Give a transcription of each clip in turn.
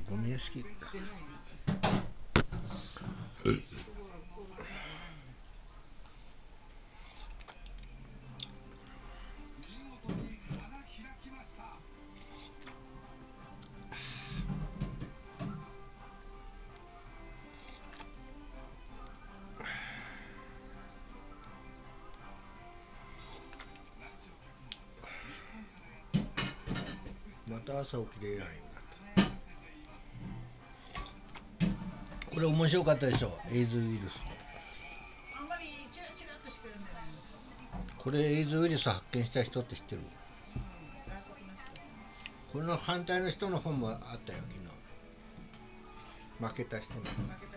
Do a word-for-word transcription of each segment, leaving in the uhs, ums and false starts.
ゴミ屋敷また朝起きれないんだ。これ面白かったでしょ、エイズウイルスの。 あんまりチラチラっとしか読んでないの。 これエイズウイルス発見した人って知ってる？ うん、外国の人。 この反対の人の本もあったよ、昨日。負けた人の。 負けた人に。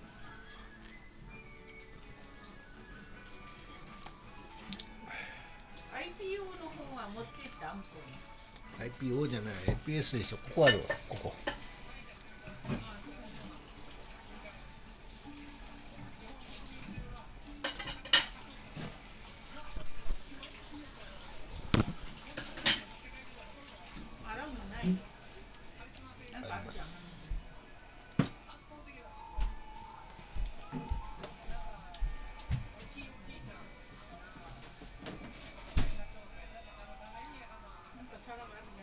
アイピーオー の本は持っていった向こうに。 アイピーオー じゃない、エーピーエス でしょ。ここあるわ、ここ。 洗うのないの？なんかあるじゃん。なんか皿がある。